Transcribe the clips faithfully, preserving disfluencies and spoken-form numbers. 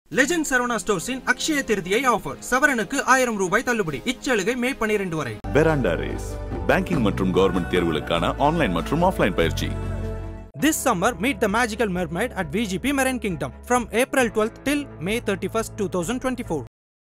Legend Saravana Stores in Akshaya Tirthiyai offer. சவரனுக்கு ஆயிரம் ரூபாய் தள்ளுபடி. இச்சலுகை மே பன்னிரண்டு வரை. Veranda Race. Banking மற்றும் government தேர்வுகளுக்கான ஆன்லைன் மற்றும் ஆஃப்லைன் பயிற்சி. This summer, meet the magical mermaid at V G P Marine Kingdom from April twelfth till May thirty-first, twenty twenty-four.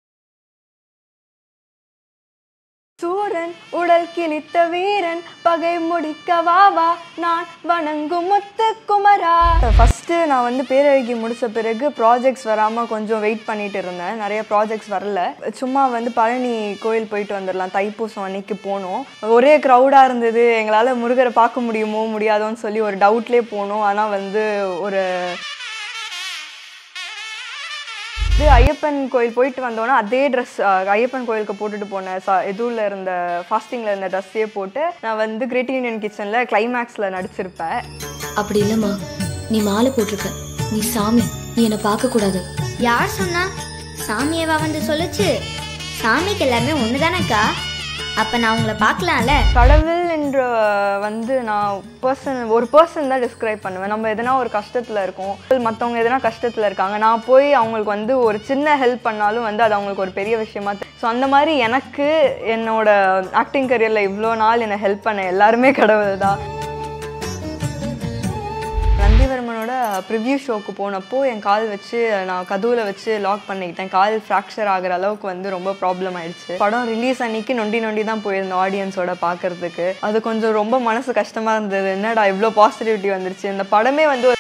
Suran உடல் கிழித்த வீரன் பகை முடிக்க வாவா நான் வணங்கும் முத்து குமரா. ஃபஸ்ட்டு நான் வந்து பேரழகி முடித்த பிறகு ப்ராஜெக்ட்ஸ் வராமல் கொஞ்சம் வெயிட் பண்ணிட்டு இருந்தேன். நிறைய ப்ராஜெக்ட்ஸ் வரல. சும்மா வந்து பழனி கோயில் போயிட்டு வந்துடலாம், தைப்பூசம் அன்னைக்கு போனோம். ஒரே க்ரௌடாக இருந்தது. எங்களால் முருகரை பார்க்க முடியுமோ முடியாதோன்னு சொல்லி ஒரு டவுட்லேயே போனோம். ஆனால் வந்து ஒரு ஐயப்பன் கோயில் போயிட்டு வந்தோன்னா அதே ட்ரெஸ் ஐயப்பன் கோயிலுக்கு போட்டுட்டு போனேன். ச எதுவில் இருந்த ஃபாஸ்டிங்கில் இருந்த ட்ரெஸ்ஸே போட்டு நான் வந்து கிரேட் இண்டியன் கிச்சனில் கிளைமேக்ஸில் நடிச்சிருப்பேன். அப்படி இல்லைம்மா, நீ மாலை போட்டிருக்க, நீ சாமி, நீ என்னை பார்க்கக்கூடாது. யார் சொன்னா? சாமியவா வந்து சொல்லுச்சு? சாமிக்கு எல்லாமே ஒன்று தானேக்கா. அப்போ நான் உங்களை பார்க்கலாம்ல. கடவுள் என்ற வந்து நான் பர்சன் ஒரு பர்சன் தான் டிஸ்கிரைப் பண்ணுவேன். நம்ம எதனா ஒரு கஷ்டத்தில் இருக்கோம், மற்றவங்க எதனா கஷ்டத்தில் இருக்காங்க, நான் போய் அவங்களுக்கு வந்து ஒரு சின்ன ஹெல்ப் பண்ணாலும் வந்து அது அவங்களுக்கு ஒரு பெரிய விஷயமா. ஸோ அந்த மாதிரி எனக்கு என்னோட ஆக்டிங் கரியரில் இவ்வளோ நாள் என்னை ஹெல்ப் பண்ண எல்லாருமே கடவுள் தான். நந்திவர்மனோட ப்ரிவ்யூ ஷோக்கு போனப்போ என் கால் வச்சு நான் கதவுல வச்சு லாக் பண்ணிக்கிட்டேன். கால் ஃப்ராக்சர் ஆகிற அளவுக்கு வந்து ரொம்ப ப்ராப்ளம் ஆயிடுச்சு. படம் ரிலீஸ் அன்னைக்கு நொண்டி நொண்டி தான் போயிருந்தோம் ஆடியன்ஸோட பார்க்கறதுக்கு. அது கொஞ்சம் ரொம்ப மனசு கஷ்டமாக இருந்தது. என்னடா இவ்வளோ பாசிட்டிவிட்டி வந்துருச்சு. இந்த படமே வந்து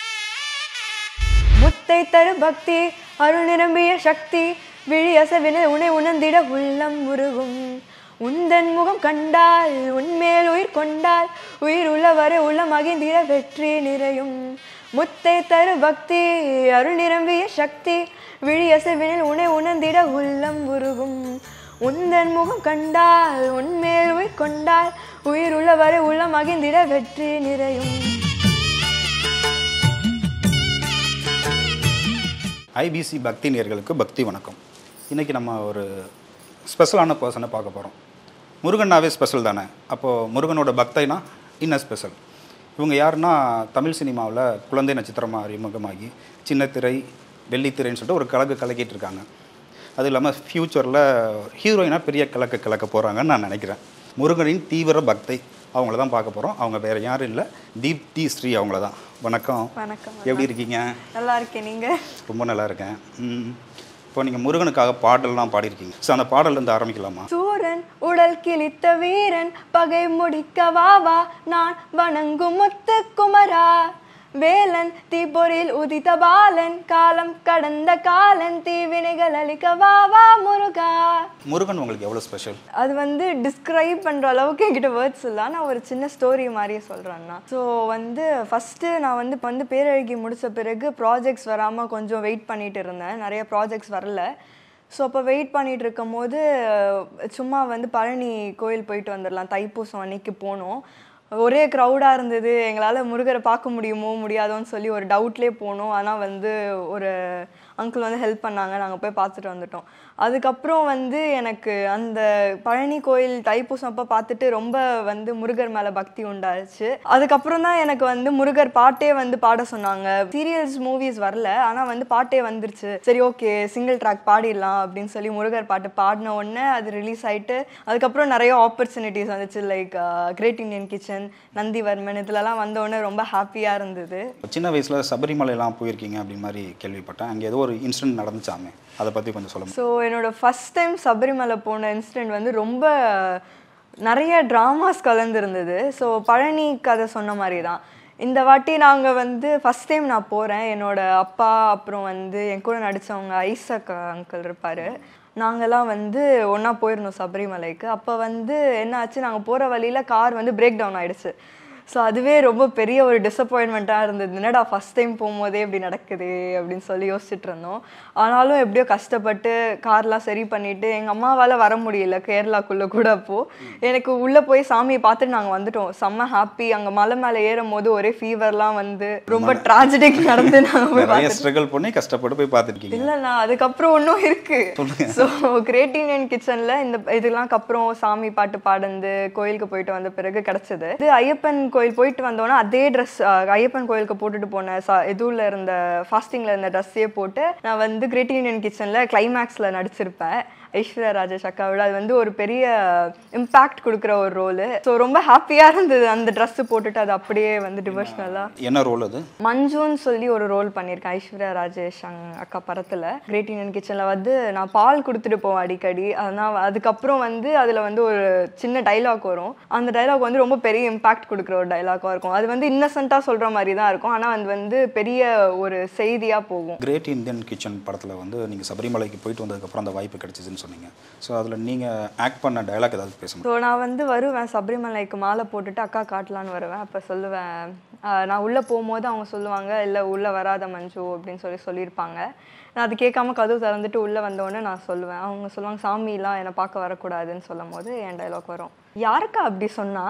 முத்தை தரு பக்தி அருள் நிரம்பிய சக்தி விழி அசவின உனை உணர்ந்திட உள்ளம் உருகும். உந்தன் முகம் கண்டால் உன்மேல் உயிர் கொண்டால் உயிர் உள்ளவரை உள்ள மகிழ்ந்திட வெற்றி நிறையும். முத்தை தரு பக்தி அருள் நிரம்பிய சக்தி விழி அசைவினில் உனை உணர்ந்திட உள்ளம் உருகும். உந்தன் முகம் கண்டால் உன்மேல் உயிர் கொண்டால் உயிர் உள்ளவரை உள்ள மகிழ்ந்திட வெற்றி நிறையும். ஐபிசி பக்தி நேயர்களுக்கு பக்தி வணக்கம். இன்றைக்கி நம்ம ஒரு ஸ்பெஷலான பர்சனை பார்க்க போகிறோம். முருகன்னாவே ஸ்பெஷல் தானே, அப்போது முருகனோட பக்தைனா இன்னும் ஸ்பெஷல். இவங்க யாருன்னா தமிழ் சினிமாவில் குழந்தை நட்சத்திரமாக அறிமுகமாகி சின்ன திரை வெள்ளித்திரைன்னு சொல்லிட்டு ஒரு கலக்கு கலக்கிட்டு இருக்காங்க. அதுவும் இல்லாமல் ஃப்யூச்சரில் ஹீரோயினாக பெரிய கலக்க கலக்க போகிறாங்கன்னு நான் நினைக்கிறேன். முருகனின் தீவிர பக்தை அவங்கள தான் பார்க்க போகிறோம். அவங்க வேறு யாரும் இல்லை, தீப்தி ஸ்ரீ அவங்கள தான். வணக்கம். வணக்கம். எப்படி இருக்கீங்க? நல்லா இருக்கேன். நீங்கள்? ரொம்ப நல்லா இருக்கேன். ம் இப்போ நீங்கள் முருகனுக்காக பாடல்லாம் பாடியிருக்கீங்க. ஸோ அந்த பாடல்லேருந்து ஆரம்பிக்கலாமா? சூரன் உடல் கிழித்த வீரன் பகை முடிக்க வாவா நான் வணங்கும் முத்து குமரா. வேலன் தீப்பொறில் உதித்த பாலன் காலம் கடந்த காலன் தீவினைகள் அளிக்க வாவா முருகா. முருகன் உங்களுக்கு எவ்வளோ ஸ்பெஷல்? அது வந்து டிஸ்கிரைப் பண்ணுற அளவுக்கு என்கிட்ட வேர்ட்ஸ் இல்லை. நான் ஒரு சின்ன ஸ்டோரி மாதிரியே சொல்கிறேன்னா, ஸோ வந்து ஃபஸ்ட்டு நான் வந்து இப்போ வந்து பேரழகி முடித்த பிறகு ப்ராஜெக்ட்ஸ் வராமல் கொஞ்சம் வெயிட் பண்ணிகிட்டு இருந்தேன். நிறைய ப்ராஜெக்ட்ஸ் வரல. ஸோ அப்போ வெயிட் பண்ணிகிட்டு இருக்கும் போது சும்மா வந்து பழனி கோயில் போயிட்டு வந்துடலாம், தைப்பூசம் அன்னைக்கு போனோம். ஒரே க்ரௌடாக இருந்தது. எங்களால் முருகரை பார்க்க முடியுமோ முடியாதோன்னு சொல்லி ஒரு டவுட்லேயே போனோம். ஆனால் வந்து ஒரு அங்கிள் வந்து ஹெல்ப் பண்ணாங்க. நாங்கள் போய் பார்த்துட்டு வந்துட்டோம். அதுக்கப்புறம் வந்து எனக்கு அந்த பழனி கோயில் தைப்பூசம் அப்போ பார்த்துட்டு ரொம்ப வந்து முருகர் மேலே பக்தி உண்டாச்சு. அதுக்கப்புறம் தான் எனக்கு வந்து முருகர் பாட்டே வந்து பாட சொன்னாங்க. சீரியல்ஸ் மூவிஸ் வரல, ஆனால் வந்து பாட்டே வந்துருச்சு. சரி ஓகே சிங்கிள் ட்ராக் பாடிடலாம் அப்படின்னு சொல்லி முருகர் பாட்டு பாடின உடனே அது ரிலீஸ் ஆகிட்டு அதுக்கப்புறம் நிறைய ஆப்பர்ச்சுனிட்டிஸ் வந்துச்சு. Like great Indian kitchen, Nandivarman, இதுலலாம் வந்தோடனே ரொம்ப ஹாப்பியாக இருந்தது. சின்ன வயசில் சபரிமலையெல்லாம் போயிருக்கீங்க அப்படின்னு மாதிரி கேள்விப்பட்டேன். அங்கே ஏதோ ஒரு இன்சிடென்ட் நடந்துச்சாமே, அதை பற்றி கொஞ்சம் சொல்லுங்கள். ஸோ என்னோட ஃபஸ்ட் டைம் சபரிமலை போன இன்சிடெண்ட் வந்து ரொம்ப நிறைய ட்ராமாஸ் கலந்துருந்தது. ஸோ பழனி கதை சொன்ன மாதிரி தான் இந்த வாட்டி நாங்கள் வந்து ஃபஸ்ட் டைம் நான் போகிறேன். என்னோட அப்பா அப்புறம் வந்து என் கூட நடித்தவங்க ஐசக் அங்கிள் இருப்பார். நாங்கள்லாம் வந்து ஒன்றா போயிருந்தோம் சபரிமலைக்கு. அப்போ வந்து என்ன ஆச்சு, நாங்கள் போகிற வழியில் கார் வந்து பிரேக் டவுன் ஆகிடுச்சு. ஸோ அதுவே ரொம்ப பெரிய ஒரு டிசப்பாயின்மெண்ட்டாக இருந்தது. என்னடா ஃபஸ்ட் டைம் போகும்போதே இப்படி நடக்குது அப்படின்னு சொல்லி யோசிச்சுட்டு இருந்தோம். ஆனாலும் எப்படியோ கஷ்டப்பட்டு கார்லாம் சரி பண்ணிவிட்டு எங்கள் அம்மாவால் வர முடியல கேரளாக்குள்ளே கூட. அப்போது எனக்கு உள்ளே போய் சாமியை பார்த்துட்டு நாங்கள் வந்துட்டோம். செம்ம ஹாப்பி. அங்கே மலை மேலே ஏறும் போது ஒரே ஃபீவர்லாம் வந்து ரொம்ப ட்ராஜடிக் நடந்து நாங்கள் போய் ஸ்ட்ரகிள் பண்ணி கஷ்டப்பட்டு போய் பார்த்துருக்கீங்க. இல்லைண்ணா அதுக்கப்புறம் ஒன்றும் இருக்குது. ஸோ கிரேட் இண்டியன் கிச்சனில் இந்த இதெல்லாம் அப்புறம் சாமி பாட்டு பாடுந்து கோயிலுக்கு போயிட்டு வந்த பிறகு கிடச்சிது. இது ஐயப்பன் கோயில் போயிட்டு வந்தோன்னா அதே ட்ரெஸ் ஐயப்பன் கோயிலுக்கு போட்டுட்டு போனேன் ச இதுவில் இருந்த ஃபாஸ்டிங்கில் இருந்த ட்ரெஸ்ஸே போட்டு நான் வந்து கிரேட் இண்டியன் கிச்சனில் கிளைமேக்ஸில் நடிச்சிருப்பேன் ஐஸ்வர்யா ராஜேஷ் அக்காவோட. அது வந்து ஒரு பெரிய இம்பேக்ட் கொடுக்குற ஒரு ரோலு. ஸோ ரொம்ப ஹாப்பியாக இருந்தது அந்த ட்ரெஸ்ஸு போட்டுட்டு அது அப்படியே வந்து டிவோஷனலாக. என்ன ரோல் அது? மஞ்சுன்னு சொல்லி ஒரு ரோல் பண்ணியிருக்கேன் ஐஸ்வர்யா ராஜேஷ் அக்கா படத்தில். கிரேட் இண்டியன் கிச்சனில் வந்து நான் பால் கொடுத்துட்டு போவேன் அடிக்கடி. அதனால் அதுக்கப்புறம் வந்து அதில் வந்து ஒரு சின்ன டைலாக் வரும். அந்த டைலாக் வந்து ரொம்ப பெரிய இம்பேக்ட் கொடுக்குற ஒரு டைலாக்காக இருக்கும். அது வந்து இன்னசென்ட்டாக சொல்கிற மாதிரி தான் இருக்கும், ஆனால் அது வந்து பெரிய ஒரு செய்தியாக போகும். கிரேட் இந்தியன் கிச்சன் படத்தில் வந்து நீங்கள் சபரிமலைக்கு போயிட்டு வந்ததுக்கப்புறம் அந்த வாய்ப்பு கிடைச்சிதுன்னு சொன்னீங்க. ஸோ அதில் நீங்கள் ஆக்ட் பண்ண டைலாக் ஏதாவது பேசணும்? ஸோ நான் வந்து வருவேன் சபரிமலைக்கு மாலை போட்டுட்டு அக்கா காட்டலான்னு வருவேன். அப்போ சொல்லுவேன், நான் உள்ளே போகும்போது அவங்க சொல்லுவாங்க இல்லை உள்ளே வராத மஞ்சு அப்படின்னு சொல்லி சொல்லியிருப்பாங்க. நான் அது கேட்காம கதவு திறந்துட்டு உள்ளே வந்தோடனே நான் சொல்லுவேன். அவங்க சொல்லுவாங்க சாமிலாம் என்னை பார்க்க வரக்கூடாதுன்னு சொல்லும் போது என் டைலாக் வரும், யாருக்கா அப்படி சொன்னா,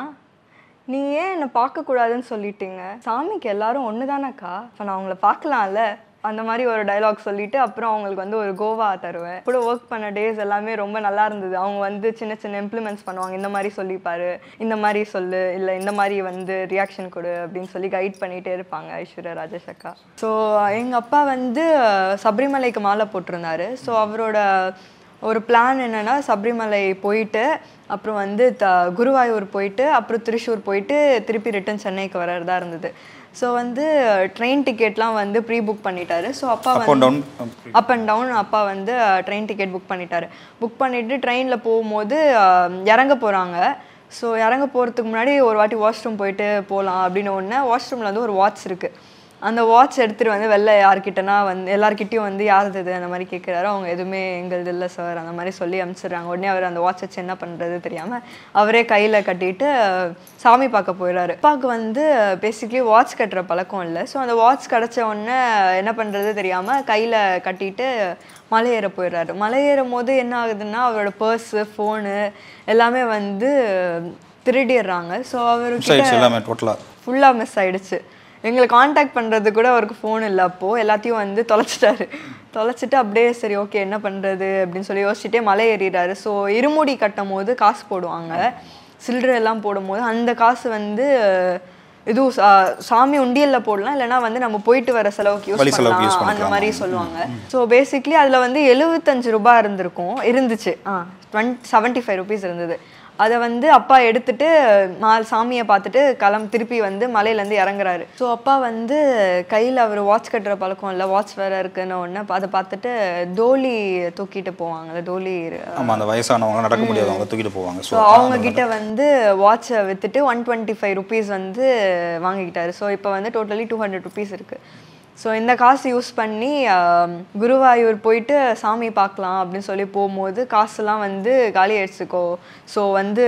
நீ ஏன் என்னை பார்க்கக்கூடாதுன்னு சொல்லிட்டீங்க, சாமிக்கு எல்லாரும் ஒன்று தானேக்கா, இப்போ நான் அவங்கள பார்க்கலாம்ல, அந்த மாதிரி ஒரு டைலாக் சொல்லிட்டு அப்புறம் அவங்களுக்கு வந்து ஒரு கோவா தருவேன். கூட ஒர்க் பண்ண டேஸ் எல்லாமே ரொம்ப நல்லா இருந்தது. அவங்க வந்து சின்ன சின்ன இம்ப்ளிமெண்ட்ஸ் பண்ணுவாங்க, இந்த மாதிரி சொல்லிப்பாரு, இந்த மாதிரி சொல்லு, இல்லை இந்த மாதிரி வந்து ரியாக்ஷன் கொடு அப்படின்னு சொல்லி கைட் பண்ணிகிட்டே இருப்பாங்க ஐஸ்வர்யா ராஜேஷ் அக்கா. ஸோ எங்கள் அப்பா வந்து சபரிமலைக்கு மாலை போட்டிருந்தாரு. ஸோ அவரோட ஒரு பிளான் என்னென்னா சபரிமலை போயிட்டு அப்புறம் வந்து த குருவாயூர் போயிட்டு அப்புறம் திருச்சூர் போயிட்டு திருப்பி ரிட்டன் சென்னைக்கு வர்றதா இருந்தது. ஸோ வந்து ட்ரெயின் டிக்கெட்லாம் வந்து ப்ரீ புக் பண்ணிட்டாரு. ஸோ அப்பா வந்து அப் அண்ட் டவுன் அப்பா வந்து ட்ரெயின் டிக்கெட் புக் பண்ணிட்டாரு. புக் பண்ணிவிட்டு ட்ரெயினில் போகும்போது இறங்க போகிறாங்க. ஸோ இறங்க போகிறதுக்கு முன்னாடி ஒரு வாட்டி வாஷ்ரூம் போயிட்டு போகலாம் அப்படின்னு ஒன்று வாஷ்ரூமில் வந்து ஒரு வாட்ச் இருக்குது. அந்த வாட்ச் எடுத்துகிட்டு வந்து வெளில யார்கிட்டனா வந்து எல்லார்கிட்டையும் வந்து யாருது அந்த மாதிரி கேட்குறாரு. அவங்க எதுவுமே எங்களது இல்லை சார் அந்த மாதிரி சொல்லி அனுப்பிச்சிடுறாங்க. உடனே அவர் அந்த வாட்ச் வச்சு என்ன பண்ணுறது தெரியாமல் அவரே கையில் கட்டிட்டு சாமி பார்க்க போயிடுறாரு. அப்பாவுக்கு வந்து பேசிக்லி வாட்ச் கட்டுற பழக்கம் இல்லை. ஸோ அந்த வாட்ச் கிடச்ச உடனே என்ன பண்ணுறது தெரியாமல் கையில் கட்டிட்டு மலை ஏற போயிடுறாரு. மலை ஏறும் போது என்ன ஆகுதுன்னா அவரோட பர்ஸு ஃபோனு எல்லாமே வந்து திருடிடுறாங்க. ஸோ அவருக்கு ஃபுல்லாக மிஸ் ஆகிடுச்சு. எங்களை காண்டாக்ட் பண்ணுறது கூட அவருக்கு ஃபோன் இல்லை. அப்போது எல்லாத்தையும் வந்து தொலைச்சிட்டாரு. தொலைச்சிட்டு அப்படியே சரி ஓகே என்ன பண்ணுறது அப்படின்னு சொல்லி யோசிச்சுட்டே மலை ஏறிடுறாரு. ஸோ இருமுடி கட்டும் போது காசு போடுவாங்க, சில்லறை எல்லாம் போடும்போது அந்த காசு வந்து இதுவும் சாமி உண்டியலில் போடலாம், இல்லைனா வந்து நம்ம போயிட்டு வர செலவுக்கு யூஸ் பண்ணலாம் அந்த மாதிரி சொல்லுவாங்க. ஸோ பேசிக்லி அதில் வந்து எழுபத்தஞ்சு ரூபாய் இருந்திருக்கும் இருந்துச்சு ஆ டுவெண்ட் செவன்ட்டி ஃபைவ் ருபீஸ் இருந்தது. அதை வந்து அப்பா எடுத்துட்டு மா சாமியை பார்த்துட்டு கிளம்பி திருப்பி வந்து மலையிலேருந்து இறங்குறாரு. ஸோ அப்பா வந்து கையில் அவர் வாட்ச் கட்டுற பழக்கம் இல்லை, வாட்ச் வேறு இருக்குன்னு ஒன்று அதை பார்த்துட்டு டோலி தூக்கிட்டு போவாங்கல்ல, டோலி அந்த வயசானவங்க நடக்க முடியாது அவங்க தூக்கிட்டு போவாங்க. ஸோ அவங்கக்கிட்ட வந்து வாட்சை விற்றுட்டு ஒன் டுவெண்ட்டி ஃபைவ் ருபீஸ் வந்து வாங்கிக்கிட்டாரு. ஸோ இப்போ வந்து டோட்டலி டூ ஹண்ட்ரட் ருபீஸ் இருக்குது. ஸோ இந்த காசு யூஸ் பண்ணி குருவாயூர் போயிட்டு சாமி பார்க்கலாம் அப்படின்னு சொல்லி போகும்போது காசுலாம் வந்து காலி ஆயிடுச்சுக்கோ. ஸோ வந்து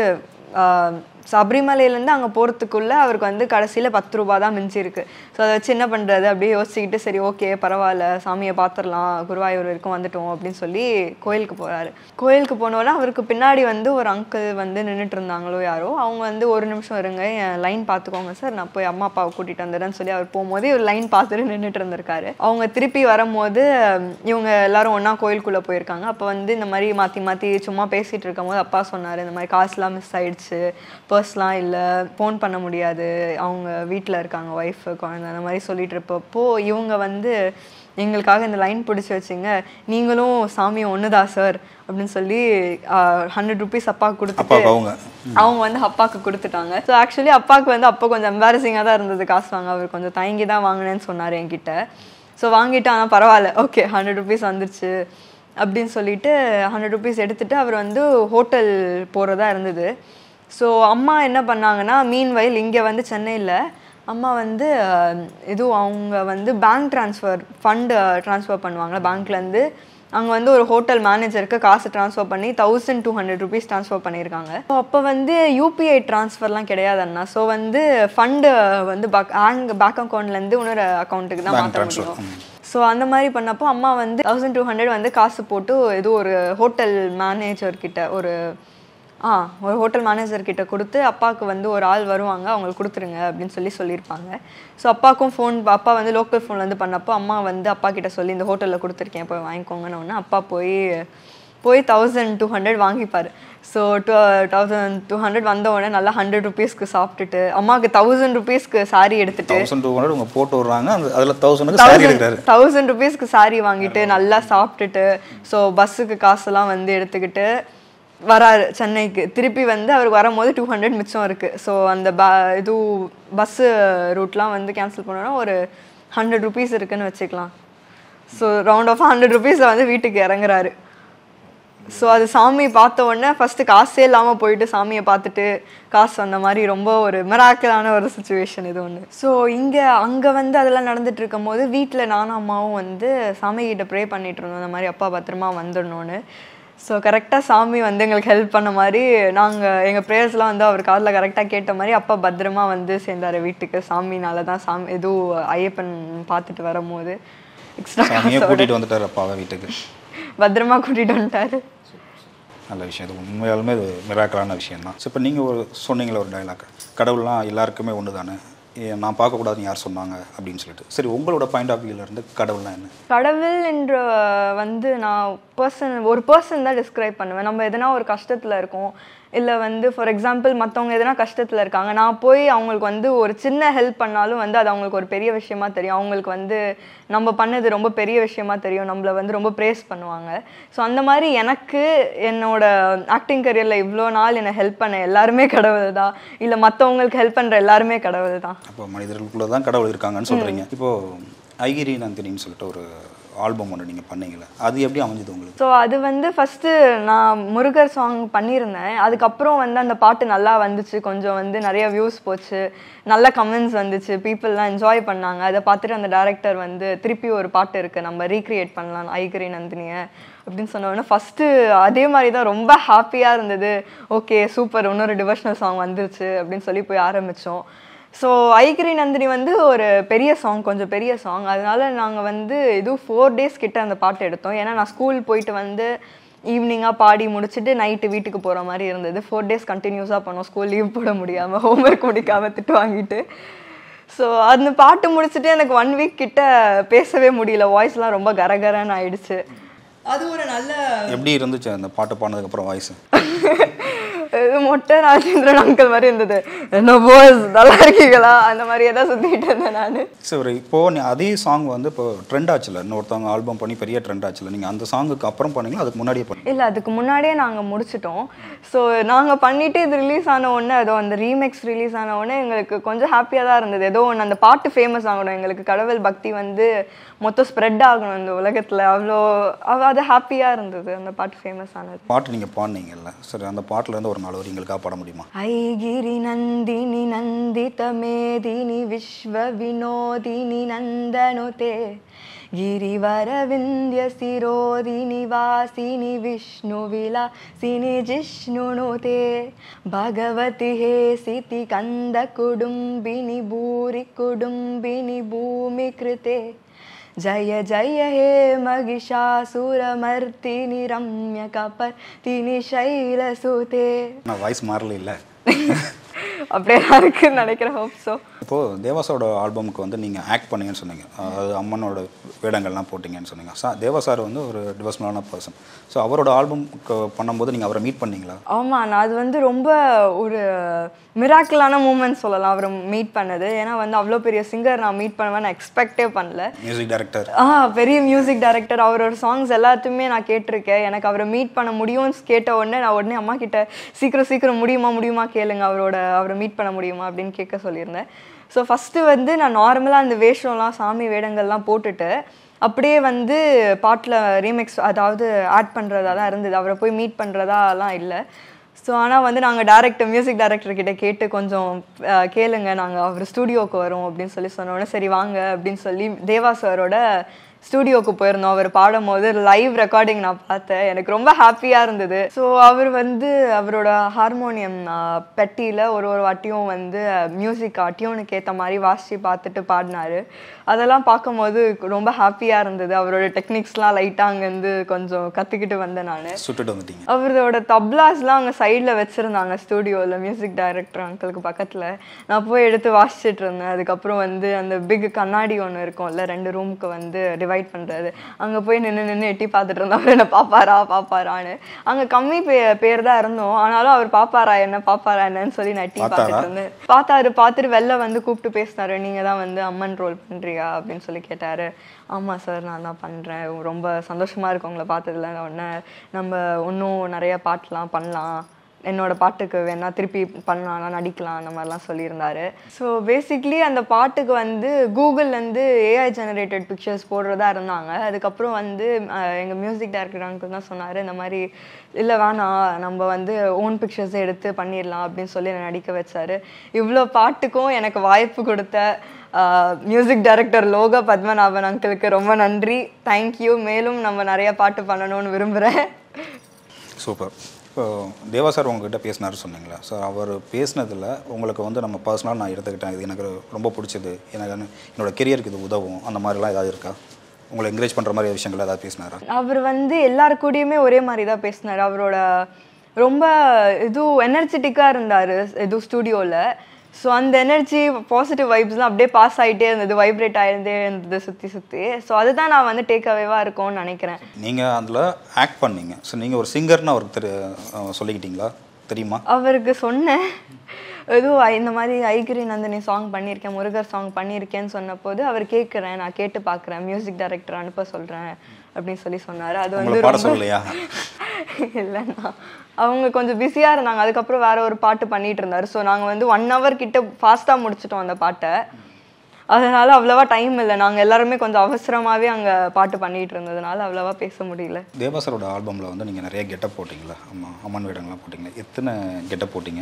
சபரிமலையிலேருந்து அங்கே போகிறதுக்குள்ளே அவருக்கு வந்து கடைசியில் பத்து ரூபா தான் மிஞ்சிருக்கு. ஸோ அதை வச்சு என்ன பண்ணுறது அப்படியே யோசிச்சுக்கிட்டு சரி ஓகே பரவாயில்ல சாமியை பார்த்துடலாம் குருவாயூர் வரைக்கும் வந்துட்டோம் அப்படின்னு சொல்லி கோயிலுக்கு போகிறாரு. கோயிலுக்கு போனோன்னா அவருக்கு பின்னாடி வந்து ஒரு அங்கிள் வந்து நின்றுட்டு இருந்தாங்களோ யாரோ, அவங்க வந்து ஒரு நிமிஷம் இருங்க என் லைன் பார்த்துக்கோங்க சார் நான் போய் அம்மா அப்பாவை கூட்டிகிட்டு வந்துடுறேன்னு சொல்லி அவர் போகும்போது ஒரு லைன் பார்த்துட்டு நின்றுட்டு இருந்திருக்காரு. அவங்க திருப்பி வரும்போது இவங்க எல்லாரும் ஒன்றா கோயிலுக்குள்ளே போயிருக்காங்க. அப்போ வந்து இந்த மாதிரி மாற்றி மாற்றி சும்மா பேசிகிட்டு இருக்கும் போது அப்பா சொன்னார் இந்த மாதிரி காசுலாம் மிஸ் ஆயிடுச்சு, பர்ஸ்லாம் இல்லை, ஃபோன் பண்ண முடியாது, அவங்க வீட்டில் இருக்காங்க ஒய்ஃபு குழந்தை அந்த மாதிரி சொல்லிட்டு இருப்பப்போ இவங்க வந்து எங்களுக்காக இந்த லைன் பிடிச்சி வச்சிங்க, நீங்களும் சாமியும் ஒன்று தான் சார் அப்படின்னு சொல்லி ஹண்ட்ரட் ருபீஸ் அப்பாவுக்கு கொடுத்துட்டு அவங்க வந்து அப்பாவுக்கு கொடுத்துட்டாங்க. ஸோ ஆக்சுவலி அப்பாவுக்கு வந்து அப்போ கொஞ்சம் எம்பாரசிங்காக தான் இருந்தது காசு வாங்க. அவர் கொஞ்சம் தயங்கி தான் வாங்கினேன்னு சொன்னார் என்கிட்ட. ஸோ வாங்கிட்டு ஆனால் பரவாயில்ல ஓகே ஹண்ட்ரட் ருபீஸ் வந்துருச்சு அப்படின்னு சொல்லிட்டு ஹண்ட்ரட் ருபீஸ் எடுத்துகிட்டு அவர் வந்து ஹோட்டல் போகிறதா இருந்தது. ஸோ அம்மா என்ன பண்ணாங்கன்னா மீன் வயல் இங்கே வந்து சென்னையில் அம்மா வந்து இதுவும் அவங்க வந்து பேங்க் ட்ரான்ஸ்ஃபர் ஃபண்டு ட்ரான்ஸ்ஃபர் பண்ணுவாங்க பேங்க்லேருந்து. அங்கே வந்து ஒரு ஹோட்டல் மேனேஜருக்கு காசு ட்ரான்ஸ்ஃபர் பண்ணி thousand two hundred rupees transfer பண்ணியிருக்காங்க. ஸோ அப்போ வந்து யூபிஐ ட்ரான்ஸ்ஃபர்லாம் கிடையாது அண்ணா. ஸோ வந்து ஃபண்டு வந்து பேக் பேங்க் அக்கௌண்ட்லேருந்து இன்னொரு அக்கௌண்ட்டுக்கு தான் மாற்ற முடியும். ஸோ அந்த மாதிரி பண்ணப்போ அம்மா வந்து தௌசண்ட் டூ ஹண்ட்ரட் வந்து காசு போட்டு ஏதோ ஒரு ஹோட்டல் மேனேஜர்கிட்ட ஒரு ஆ ஒரு ஹோட்டல் மேனேஜர்கிட்ட கொடுத்து அப்பாவுக்கு வந்து ஒரு ஆள் வருவாங்க அவங்களுக்கு கொடுத்துருங்க அப்படின்னு சொல்லி சொல்லியிருப்பாங்க. ஸோ அப்பாவுக்கும் ஃபோன் அப்பா வந்து லோக்கல் ஃபோன்லேருந்து பண்ணப்போ அம்மா வந்து அப்பா கிட்ட சொல்லி இந்த ஹோட்டலில் கொடுத்துருக்கேன் போய் வாங்கிக்கோங்கன்னு ஒன்று அப்பா போய் போய் தௌசண்ட் டூ ஹண்ட்ரட் வாங்கிப்பார். So two thousand two hundred வந்த உடனே நல்லா ஹண்ட்ரட் ருபீஸ்க்கு சாப்பிட்டுட்டு அம்மாவுக்கு தௌசண்ட் ருபீஸ்க்கு சாரி எடுத்துட்டு தௌசண்ட் டூ ஹண்ட்ரட் உங்க போட்டு விடுறாங்க, அதில் தௌசண்ட் சாரி எடுக்கிறாரு. தௌசண்ட் ருபீஸ்க்கு சாரி வாங்கிட்டு நல்லா சாப்பிட்டுட்டு ஸோ பஸ்ஸுக்கு காசெல்லாம் வந்து எடுத்துக்கிட்டு வராரு சென்னைக்கு. திருப்பி வந்து அவருக்கு வரும்போது டூ ஹண்ட்ரட் மிச்சம் இருக்குது. ஸோ அந்த ப இது பஸ்ஸு ரூட்லாம் வந்து கேன்சல் பண்ணோன்னா ஒரு ஹண்ட்ரட் ருபீஸ் இருக்குதுன்னு வச்சுக்கலாம். ஸோ ரவுண்ட் ஆஃப் ஹண்ட்ரட் ருபீஸில் வந்து வீட்டுக்கு இறங்குறாரு. ஸோ அது சாமி பார்த்த உடனே ஃபஸ்ட்டு காசே இல்லாமல் போயிட்டு சாமியை பார்த்துட்டு காசு வந்த மாதிரி ரொம்ப ஒரு மிராக்கலான ஒரு சுச்சுவேஷன் இது ஒன்று. ஸோ இங்கே அங்கே வந்து அதெல்லாம் நடந்துட்டு இருக்கும் போது வீட்டில் நானும் அம்மாவும் வந்து சாமிகிட்ட ப்ரே பண்ணிட்டு இருந்தோம் இந்த மாதிரி அப்பா பத்திரமா வந்துடணும்னு. ஸோ கரெக்டாக சாமி வந்து எங்களுக்கு ஹெல்ப் பண்ண மாதிரி நாங்கள் எங்கள் ப்ரேயர்ஸ்லாம் வந்து அவர் காதில் கரெக்டாக கேட்ட மாதிரி அப்பா பத்திரமா வந்து சேர்ந்தார் வீட்டுக்கு. சாமினால தான் சாமி எதுவும் ஐயப்பன் பார்த்துட்டு வரும்போது எக்ஸ்ட்ரா கூட்டிகிட்டு வந்துட்டார் அப்பாவை வீட்டுக்கு, பத்திரமா கூட்டிகிட்டு வந்துட்டார். நல்ல விஷயம். இது உண்மையாலுமே இது மிராக்கலான விஷயம் தான். ஸோ இப்போ நீங்கள் ஒரு சொன்னீங்களே ஒரு டைலாக், கடவுள்லாம் எல்லாருக்குமே ஒன்று தானே, நான் பார்க்கக்கூடாதுன்னு யார் சொன்னாங்க அப்படின்னு சொல்லிட்டு. சரி, உங்களோட பாயிண்ட் ஆஃப் வியூலேருந்து கடவுள்னா என்ன? கடவுள் என்ற வந்து நான் பர்சன் ஒரு பர்சன் தான் டிஸ்கிரைப் பண்ணுவேன். நம்ம எதனா ஒரு கஷ்டத்தில் இருக்கோம், இல்லை வந்து ஃபார் எக்ஸாம்பிள் மற்றவங்க எதனா கஷ்டத்தில் இருக்காங்க, நான் போய் அவங்களுக்கு வந்து ஒரு சின்ன ஹெல்ப் பண்ணாலும் வந்து அது அவங்களுக்கு ஒரு பெரிய விஷயமா தெரியும். அவங்களுக்கு வந்து நம்ம பண்ணது ரொம்ப பெரிய விஷயமா தெரியும், நம்மளை வந்து ரொம்ப ப்ரேஸ் பண்ணுவாங்க. ஸோ அந்த மாதிரி எனக்கு என்னோட ஆக்டிங் கரியரில் இவ்வளோ நாள் என்னை ஹெல்ப் பண்ண எல்லாருமே கடவுள் தான், இல்லை மற்றவங்களுக்கு ஹெல்ப் பண்ணுற எல்லாருமே கடவுள் தான். அப்போ மனிதர்களுக்குள்ளே தான் கடவுள் இருக்காங்கன்னு சொல்கிறீங்க. இப்போது ஐகிரி நந்தினின்னு சொல்லிட்டு ஒரு ஆல்பம் ஒன்று நீங்கள் பண்ணீங்களே, அது எப்படி அமைஞ்சது உங்களுக்கு? ஸோ அது வந்து ஃபஸ்ட்டு நான் முருகர் சாங் பண்ணியிருந்தேன். அதுக்கப்புறம் வந்து அந்த பாட்டு நல்லா வந்துச்சு, கொஞ்சம் வந்து நிறைய வியூஸ் போச்சு, நல்ல கமெண்ட்ஸ் வந்துச்சு, பீப்புளெலாம் என்ஜாய் பண்ணாங்க. அதை பார்த்துட்டு அந்த டேரக்டர் வந்து திருப்பி ஒரு பாட்டு இருக்குது நம்ம ரீக்ரியேட் பண்ணலாம் ஐகிரி நந்தினியை அப்படின்னு சொன்னோடனே ஃபஸ்ட்டு அதே மாதிரி தான் ரொம்ப ஹாப்பியாக இருந்தது. ஓகே சூப்பர், இன்னொரு டிவோஷனல் சாங் வந்துருச்சு அப்படின்னு சொல்லி போய் ஆரம்பித்தோம். ஸோ ஐகிரி நந்தினி வந்து ஒரு பெரிய சாங், கொஞ்சம் பெரிய சாங். அதனால நாங்கள் வந்து இதுவும் ஃபோர் டேஸ் கிட்ட அந்த பாட்டு எடுத்தோம். ஏன்னா நான் ஸ்கூல் போயிட்டு வந்து ஈவினிங்காக பாடி முடிச்சுட்டு நைட்டு வீட்டுக்கு போகிற மாதிரி இருந்தது. ஃபோர் டேஸ் கண்டினியூஸாக பண்ணோம், ஸ்கூல் லீவ் போட முடியாமல், ஹோம்ஒர்க் முடிக்காமல் திட்டு வாங்கிட்டு. ஸோ அந்த பாட்டு முடிச்சுட்டு எனக்கு ஒன் வீக் கிட்ட பேசவே முடியல, வாய்ஸ்லாம் ரொம்ப கரகரன்னு ஆயிடுச்சு. அது ஒரு நல்ல எப்படி இருந்துச்சு அந்த பாட்டு பாடினதுக்கப்புறம் வாய்ஸ்? மொட்டை ராஜேந்திரன் அங்கிள் மாதிரி இருந்தது. என்ன போஸ் நல்லா இருக்கீங்களா அந்த மாதிரியே தான் சுற்றிக்கிட்டு இருந்தேன் நான். சரி, இப்போது அதே சாங் வந்து இப்போ ட்ரெண்ட் ஆச்சுல, இன்னொருத்தவங்க ஆல்பம் பண்ணி பெரிய ட்ரெண்ட் ஆச்சுல, நீங்கள் அந்த சாங்குக்கு அப்புறம் பண்ணீங்களா அதுக்கு முன்னாடியே பண்ணி? இல்லை, அதுக்கு முன்னாடியே நாங்கள் முடிச்சிட்டோம். ஸோ நாங்கள் பண்ணிவிட்டு இது ரிலீஸ் ஆன உடனே, ஏதோ அந்த ரீமேக்ஸ் ரிலீஸ் ஆன உடனே எங்களுக்கு கொஞ்சம் ஹாப்பியாக தான் இருந்தது. ஏதோ ஒன்று அந்த பாட்டு ஃபேமஸ் ஆகணும், எங்களுக்கு கடவுள் பக்தி வந்து மொத்தம் ஸ்ப்ரெட் ஆகணும் இந்த உலகத்தில், அவ்வளோ அது ஹாப்பியாக இருந்தது அந்த பாட்டு ஃபேமஸ் ஆனது. பாட்டு நீங்கள் பாடினீங்கல்ல, சரி அந்த பாட்டிலேருந்து ஒரு நாலு வரி எங்களுக்காக பாட முடியுமா? ஐகிரி நந்தினி நந்தித மேதினி விஸ்வ வினோதினி நந்தனுதே ಗಿರಿವರ ವಿಂಧ್ಯ ಸಿರೋದಿನಿ ವಾಸಿನಿ ವಿಷ್ಣು ವಿಲಾಸಿನಿ ಜಿಷ್ಣುನುತೆ ಭಗವತಿ ಹೇ ಸಿತಿ ಕಂದ ಕುಡುಂಬಿನಿ ಭೂರಿ ಕುಡುಂಬಿನಿ ಭೂಮಿ ಕೃತೆ ಜಯ ಜಯ ಹೇ ಮಗಿಷಾಸುರ ಮರ್ತಿನಿ ರಮ್ಯ ಕಪರ್ತಿನಿ ಶೈಲಸುತೆ. வாய்ஸ் மாறல இல்லை அப்படியே இருக்குன்னு நினைக்கிறேன். Hope so. இப்போது தேவாசோட ஆல்பமுக்கு வந்து நீங்கள் ஆக்ட் பண்ணீங்கன்னு சொன்னீங்க, அதாவது அம்மனோட வேடங்கள்லாம் போட்டிங்கன்னு சொன்னீங்க. சா தேவா சார் வந்து ஒரு டிவோஷனலான பர்சன். ஸோ அவரோட ஆல்பம்க்கு பண்ணும்போது நீங்கள் அவரை மீட் பண்ணீங்களா? ஆமாம், நான் அது வந்து ரொம்ப ஒரு மிராக்கிளான மூமெண்ட் சொல்லலாம் அவரை மீட் பண்ணது. ஏன்னா வந்து அவ்வளோ பெரிய சிங்கர் நான் மீட் பண்ணுவேன் நான் எக்ஸ்பெக்டே பண்ணல. Music director. ஆ பெரிய மியூசிக் டைரக்டர். அவரோட சாங்ஸ் எல்லாத்தையுமே நான் கேட்டிருக்கேன். எனக்கு அவரை மீட் பண்ண முடியும்னு கேட்ட உடனே நான் உடனே அம்மா கிட்ட சீக்கிரம் சீக்கிரம் முடியுமா முடியுமா கேளுங்க, அவரோட அவரை மீட் பண்ண முடியுமா அப்படின்னு கேட்க சொல்லியிருந்தேன். ஸோ ஃபஸ்ட்டு வந்து நான் நார்மலாக அந்த வேஷம்லாம் சாமி வேடங்கள்லாம் போட்டுட்டு அப்படியே வந்து பாட்டில் ரீமிக்ஸ் அதாவது ஆட் பண்ணுறதா தான் இருந்தது, அவரை போய் மீட் பண்ணுறதாலாம் இல்லை. ஸோ ஆனால் வந்து நாங்கள் டேரக்டர் மியூசிக் டைரக்டர்கிட்ட கேட்டு கொஞ்சம் கேளுங்க, நாங்கள் அவர் ஸ்டூடியோவுக்கு வரோம் அப்படின்னு சொல்லி சொன்னோடனே சரி வாங்க அப்படின்னு சொல்லி தேவா சாரோட ஸ்டூடியோவுக்கு போயிருந்தோம். அவர் பாடும் போது லைவ் ரெக்கார்டிங் நான் பார்த்தேன், எனக்கு ரொம்ப ஹாப்பியாக இருந்தது. ஸோ அவர் வந்து அவரோட ஹார்மோனியம் பெட்டியில் ஒரு ஒரு வாட்டியும் வந்து மியூசிக் டியூனுக்கு ஏற்ற மாதிரி வாசித்து பார்த்துட்டு பாடினார். அதெல்லாம் பார்க்கும்போது ரொம்ப ஹாப்பியாக இருந்தது. அவரோட டெக்னிக்ஸ்லாம் லைட்டாக அங்கேருந்து கொஞ்சம் கற்றுக்கிட்டு வந்தேன் நான். சுட்டுட்டு வந்துட்டீங்க. அவரோட தப்லாஸ்லாம் அங்கே சைடில் வச்சுருந்தாங்க ஸ்டூடியோவில் மியூசிக் டைரக்டர் அங்கிளுக்கு பக்கத்தில். நான் போய் எடுத்து வாசிச்சுட்டு இருந்தேன். அதுக்கப்புறம் வந்து அந்த பிக் கண்ணாடி ஒன்று இருக்கும்ல ரெண்டு ரூமுக்கு வந்து டிவைட் பண்ணுறாரு. அங்கே போய் நின்று நின்று எட்டி பார்த்துட்டு இருந்தவர் என்ன பாப்பாரா பாப்பாரான்னு. அங்கே கம்மி பே பேர் தான் இருந்தோம், ஆனாலும் அவர் பாப்பாரா என்ன பாப்பாரா என்னன்னு சொல்லி நான் எட்டி பார்த்துட்டு இருந்தேன். பார்த்தாரு, பார்த்துட்டு வெளில வந்து கூப்பிட்டு பேசினாரு, நீங்கள் தான் வந்து அம்மன் ரோல் பண்ணுறியா அப்படின்னு சொல்லி கேட்டார். ஆமாம் சார் நான் தான் பண்ணுறேன், ரொம்ப சந்தோஷமாக இருக்கு உங்களை பார்த்ததுல. உடனே நம்ம இன்னும் நிறைய பாட்டெலாம் பண்ணலாம், என்னோட பாட்டுக்கு வேணா திருப்பி பண்ணலாம் நடிக்கலாம் அந்த மாதிரிலாம் சொல்லியிருந்தாரு. ஸோ பேசிக்லி அந்த பாட்டுக்கு வந்து கூகுள்லேருந்து ஏஐ ஜெனரேட்டட் பிக்சர்ஸ் போடுறதா இருந்தாங்க. அதுக்கப்புறம் வந்து எங்கள் மியூசிக் டைரக்டர் அங்கிள் தான் சொன்னார், இந்த மாதிரி இல்லை வேணாம் நம்ம வந்து ஓன் பிக்சர்ஸை எடுத்து பண்ணிடலாம் அப்படின்னு சொல்லி என்னை நடிக்க வச்சார். இவ்வளோ பாட்டுக்கும் எனக்கு வாய்ப்பு கொடுத்த மியூசிக் டைரக்டர் லோகா பத்மநாபன் அங்கிளுக்கு ரொம்ப நன்றி, தேங்க்யூ. மேலும் நம்ம நிறைய பாட்டு பண்ணணும்னு விரும்புகிறேன். சூப்பர். இப்போ தேவா சார் உங்ககிட்ட பேசினாரு சொன்னீங்களா சார், அவர் பேசினதில் உங்களுக்கு வந்து நம்ம பர்சனலாக நான் எடுத்துக்கிட்டேன், இது எனக்கு ரொம்ப பிடிச்சது, எனக்கு என்னோட கெரியருக்கு இது உதவும், அந்த மாதிரிலாம் ஏதாவது இருக்கா? உங்களை என்கரேஜ் பண்ணுற மாதிரி விஷயங்கள் ஏதாவது பேசினாரா? அவர் வந்து எல்லாரு கூடயுமே ஒரே மாதிரி தான் பேசினார். அவரோட ரொம்ப இது எனர்ஜெட்டிக்காக இருந்தார் இது ஸ்டூடியோவில். ஸோ அந்த எனர்ஜி பாசிட்டிவ் வைப்ஸ்லாம் அப்படியே பாஸ் ஆகிட்டே இருந்தது, வைப்ரேட் ஆகிட்டே இருந்தது சுற்றி சுற்றி. ஸோ அதுதான் நான் வந்து டேக் அவேவாக இருக்கும்னு நினைக்கிறேன். நீங்கள் அதில் ஆக்ட் பண்ணீங்க, ஸோ நீங்கள் ஒரு சிங்கர்னு அவருக்கு தெரி சொல்லிக்கிட்டீங்களா தெரியுமா? அவருக்கு சொன்னேன், எதுவும் இந்த மாதிரி ஐகிரி நந்தினி சாங் பண்ணியிருக்கேன், முருகர் சாங் பண்ணியிருக்கேன்னு சொன்னபோது அவர் கேட்குறேன், நான் கேட்டு பார்க்குறேன், மியூசிக் டைரக்டர் அனுப்ப சொல்கிறேன் அப்படின்னு சொல்லி சொன்னார். அது வந்து சொல்லலையா? இல்லைண்ணா, அவங்க கொஞ்சம் பிஸியாக இருந்தாங்க. அதுக்கப்புறம் வேற ஒரு பாட்டு பண்ணிட்டு இருந்தார். ஸோ நாங்கள் வந்து ஒன் ஹவர் கிட்ட ஃபாஸ்ட்டாக முடிச்சிட்டோம் அந்த பாட்டை. அதனால அவ்வளவா டைம் இல்லை, நாங்கள் எல்லாருமே கொஞ்சம் அவசரமாகவே அங்கே பாட்டு பண்ணிட்டு இருந்ததுனால அவ்வளவா பேச முடியல. தேவாசரோட ஆல்பமில் வந்து நீங்கள் நிறைய கெட்டப் போட்டிங்களா? ஆமாம், அம்மன் வேடங்கள்லாம் போட்டிங்களா? எத்தனை கெட்டப் போட்டிங்க?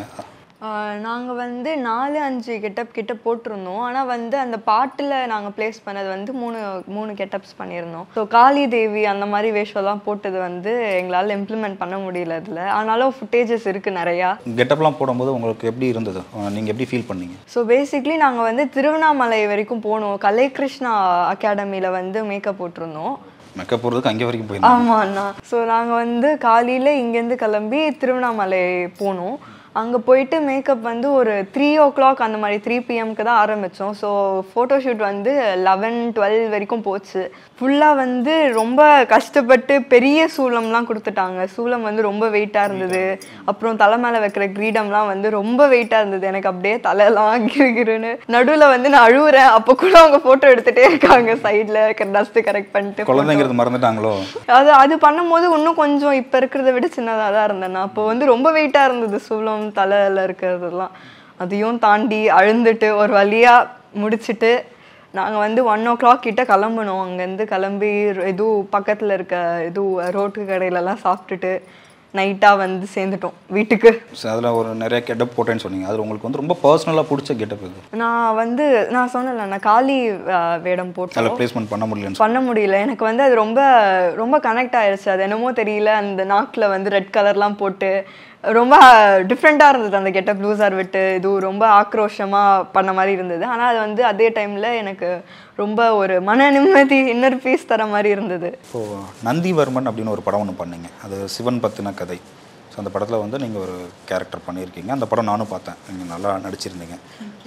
நாங்கள் வந்து நாலு அஞ்சு கெட்டப் கிட்ட போட்டிருந்தோம். ஆனால் வந்து அந்த பாட்டில் நாங்கள் பிளேஸ் பண்ணது வந்து மூணு மூணு கெட்டப்ஸ் பண்ணியிருந்தோம். ஸோ காளி தேவி அந்த மாதிரி வேஷம்லாம் போட்டது வந்து எங்களால் இம்ப்ளிமெண்ட் பண்ண முடியல அதில். ஆனாலும் ஃபுட்டேஜஸ் இருக்குது நிறையா. கெட்டப்லாம் போடும்போது உங்களுக்கு எப்படி இருந்தது, நீங்கள் எப்படி ஃபீல் பண்ணீங்க? ஸோ பேசிக்லி நாங்கள் வந்து திருவண்ணாமலை வரைக்கும் போனோம். கலை கிருஷ்ணா அகாடமியில் வந்து மேக்கப் போட்டிருந்தோம். மேக்கப் போடுறதுக்கு அங்கே வரைக்கும் போயிருந்தோம். ஆமாண்ணா. ஸோ நாங்கள் வந்து காலையில் இங்கேருந்து கிளம்பி திருவண்ணாமலை போனோம். அங்கே போயிட்டு மேக்கப் வந்து ஒரு த்ரீ ஓ கிளாக் அந்த மாதிரி த்ரீ பிஎம்க்கு தான் ஆரம்பித்தோம். ஸோ ஃபோட்டோஷூட் வந்து லெவன் டுவெல் வரைக்கும் போச்சு. ஃபுல்லாக வந்து ரொம்ப கஷ்டப்பட்டு பெரிய சூளம்லாம் கொடுத்துட்டாங்க. சூளம் வந்து ரொம்ப வெயிட்டாக இருந்தது. அப்புறம் தலை மேலே வைக்கிற கிரீடம்லாம் வந்து ரொம்ப வெயிட்டாக இருந்தது. எனக்கு அப்படியே தலையெல்லாம் கிருகிருன்னு நடுவில் வந்து நான் அழுவுறேன். அப்போ கூட அவங்க ஃபோட்டோ எடுத்துகிட்டே இருக்காங்க சைடில் டஸ்ட்டு கரெக்ட் பண்ணிட்டு. குழந்தைங்கிறது மறந்துட்டாங்களோ? அது அது பண்ணும்போது இன்னும் கொஞ்சம் இப்போ இருக்கிறத விட சின்னதாக தான் இருந்தேன். அப்போ வந்து ரொம்ப வெயிட்டாக இருந்தது சூளம் தலையில் இருக்கிறதுலாம். அதையும் தாண்டி அழுந்துட்டு ஒரு வழியாக முடிச்சுட்டு நாங்கள் வந்து ஒன் ஓ கிளாக் கிட்ட கிளம்பணும். அங்கேருந்து கிளம்பி எதுவும் பக்கத்தில் இருக்க எதுவும் ரோட்டு கடையிலலாம் சாப்பிட்டுட்டு நைட்டாக வந்து சேர்ந்துட்டோம் வீட்டுக்கு. அதில் ஒரு நிறைய கெட்டப் போட்டேன்னு சொன்னீங்க, அதில் உங்களுக்கு வந்து ரொம்ப பர்சனலாக பிடிச்ச கெட்டப் இது? நான் வந்து நான் சொன்னல நான் காளி வேடம் போட்டு அதில் ப்ளேஸ்மெண்ட் பண்ண முடியல பண்ண முடியல எனக்கு வந்து அது ரொம்ப ரொம்ப கனெக்ட் ஆயிடுச்சு. அது என்னமோ தெரியல, அந்த நாக்கில் வந்து ரெட் கலர்லாம் போட்டு ரொம்ப டிஃப்ரெண்ட்டாக இருந்தது அந்த கெட்டப். லூசார் விட்டு இது ரொம்ப ஆக்ரோஷமாக பண்ண மாதிரி இருந்தது. ஆனால் அது வந்து அதே டைமில் எனக்கு ரொம்ப ஒரு மன நிம்மதி, இன்னர் பீஸ் தர மாதிரி இருந்தது. இப்போது நந்திவர்மன் அப்படின்னு ஒரு படம் ஒன்று பண்ணீங்க, அது சிவன் பற்றின கதை. ஸோ அந்த படத்தில் வந்து நீங்கள் ஒரு கேரக்டர் பண்ணியிருக்கீங்க. அந்த படம் நானும் பார்த்தேன், நீங்கள் நல்லா நடிச்சிருந்தீங்க.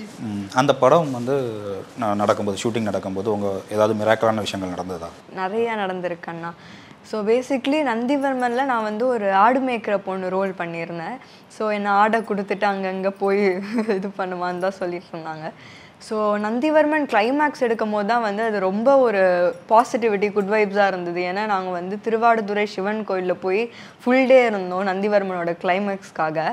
அந்த படம் வந்து நான் நடக்கும்போது ஷூட்டிங் நடக்கும்போது உங்கள் ஏதாவது மிராக்கலான விஷயங்கள் நடந்ததா? நிறையா நடந்திருக்கண்ணா. ஸோ பேசிக்லி நந்திவர்மனில் நான் வந்து ஒரு ஆடு மேய்க்கிற பொண்ணு ரோல் பண்ணியிருந்தேன். ஸோ என்னை ஆடை கொடுத்துட்டு அங்கங்கே போய் இது பண்ணுவான்னு தான் சொல்லிட்டு இருந்தாங்க. ஸோ நந்திவர்மன் கிளைமேக்ஸ் எடுக்கும் போது தான் வந்து அது ரொம்ப ஒரு பாசிட்டிவிட்டி குட் வைப்ஸாக இருந்தது. ஏன்னா நாங்கள் வந்து திருவாடுதுறை சிவன் கோயிலில் போய் ஃபுல் டே இருந்தோம் நந்திவர்மனோட கிளைமேக்ஸ்க்காக.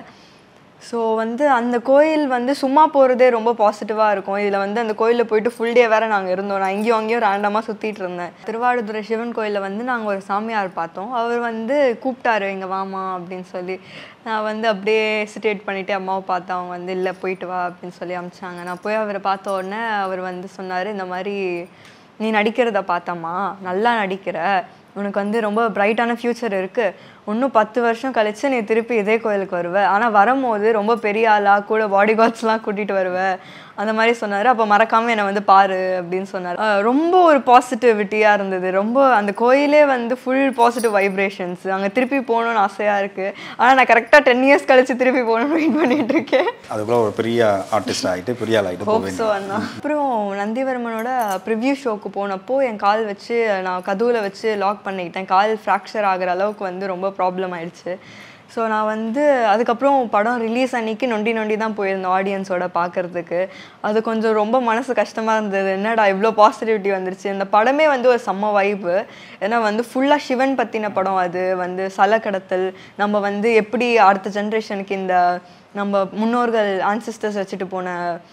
ஸோ வந்து அந்த கோயில் வந்து சும்மா போகிறதே ரொம்ப பாசிட்டிவாக இருக்கும். இதில் வந்து அந்த கோயிலில் போயிட்டு ஃபுல் டே வேறு நாங்கள் இருந்தோம். நான் இங்கேயும் அங்கேயும் ரேண்டமாக சுற்றிட்டு இருந்தேன். திருவாடுதுறை சிவன் கோயிலில் வந்து நாங்கள் ஒரு சாமியார் பார்த்தோம். அவர் வந்து கூப்பிட்டாரு இங்கே வாமா அப்படின்னு சொல்லி. நான் வந்து அப்படியே ஹெசிடேட் பண்ணிவிட்டு அம்மாவை பார்த்தேன். அவங்க வந்து இல்லை போயிட்டு வா அப்படின்னு சொல்லி அனுப்பிச்சாங்க. நான் போய் அவரை பார்த்த உடனே அவர் வந்து சொன்னார், இந்த மாதிரி நீ நடிக்கிறத பார்த்தம்மா, நல்லா நடிக்கிற, உனக்கு வந்து ரொம்ப பிரைட்டான ஃப்யூச்சர் இருக்குது, இன்னும் பத்து வருஷம் கழிச்சு நீ திருப்பி இதே கோயிலுக்கு வருவ, ஆனால் வரும்போது ரொம்ப பெரிய ஆளாக கூட பாடி கார்ட்ஸ்லாம் கூட்டிகிட்டு வருவ, அந்த மாதிரி சொன்னார். அப்போ மறக்காமல் என்னை வந்து பாரு அப்படின்னு சொன்னார். ரொம்ப ஒரு பாசிட்டிவிட்டியாக இருந்தது. ரொம்ப அந்த கோயிலே வந்து ஃபுல் பாசிட்டிவ் வைப்ரேஷன்ஸ். அங்கே திருப்பி போகணுன்னு ஆசையாக இருக்குது. ஆனால் நான் கரெக்டாக டென் இயர்ஸ் கழிச்சு திருப்பி போகணும்னு வெயிட் பண்ணிட்டு இருக்கேன். அதுக்குள்ள ஒரு பெரிய ஆர்டிஸ்ட் ஆகிட்டு பெரிய ஆள் ஆகிட்டு ஸோ அண்ணா அப்புறம் நந்திவர்மனோட ப்ரிவ்யூ ஷோக்கு போனப்போ என் கால் வச்சு நான் கதவுல வச்சு லாக் பண்ணிக்கிட்டேன். கால் ஃப்ராக்சர் ஆகிற அளவுக்கு வந்து ரொம்ப ப்ராப்ளம் ஆயிடுச்சு. ஸோ நான் வந்து அதுக்கப்புறம் படம் ரிலீஸ் அன்றைக்கி நொண்டி நொண்டி தான் போயிருந்தேன் ஆடியன்ஸோட பார்க்குறதுக்கு. அது கொஞ்சம் ரொம்ப மனசு கஷ்டமாக இருந்தது. என்னடா இவ்வளோ பாசிட்டிவிட்டி வந்துருச்சு. இந்த படமே வந்து ஒரு செம்ம வைப்பு. ஏன்னா வந்து ஃபுல்லாக சிவன் பற்றின படம். அது வந்து சல கடத்தல், நம்ம வந்து எப்படி அடுத்த ஜென்ரேஷனுக்கு இந்த நம்ம முன்னோர்கள் ஆன்சிஸ்டர்ஸ் வச்சுட்டு போன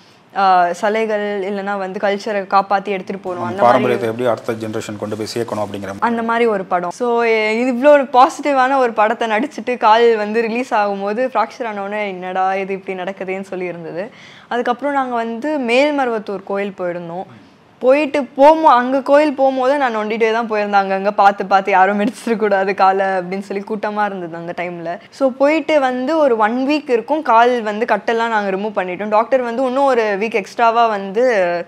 சலைகள் இல்லைன்னா வந்து கல்ச்சரை காப்பாற்றி எடுத்துகிட்டு போகணும், அந்த பாரம்பரியத்தை எப்படி அடுத்த ஜென்ரேஷன் கொண்டு போய் சேர்க்கணும் அப்படிங்கிற அந்த மாதிரி ஒரு படம். ஸோ இவ்வளோ ஒரு பாசிட்டிவான ஒரு படத்தை நடிச்சுட்டு கால் வந்து ரிலீஸ் ஆகும்போது ஃப்ராக்சர் ஆனோடனே என்னடா இது இப்படி நடக்குதுன்னு சொல்லி இருந்தது. அதுக்கப்புறம் நாங்கள் வந்து மேல்மருவத்தூர் கோயில் போயிருந்தோம். போயிட்டு போமோ அங்கே கோயில் போகும்போது நான் நொண்டிகிட்டே தான் போயிருந்தேன். அங்கங்கே பார்த்து பார்த்து யாரும் மெடிச்சிடக்கூடாது காலை அப்படின்னு சொல்லி கூட்டமாக இருந்தது அந்த டைமில். ஸோ போயிட்டு வந்து ஒரு ஒன் வீக் இருக்கும். கால் வந்து கட்டெல்லாம் நாங்கள் ரிமூவ் பண்ணிட்டோம். டாக்டர் வந்து இன்னும் ஒரு வீக் எக்ஸ்ட்ராவாக வந்து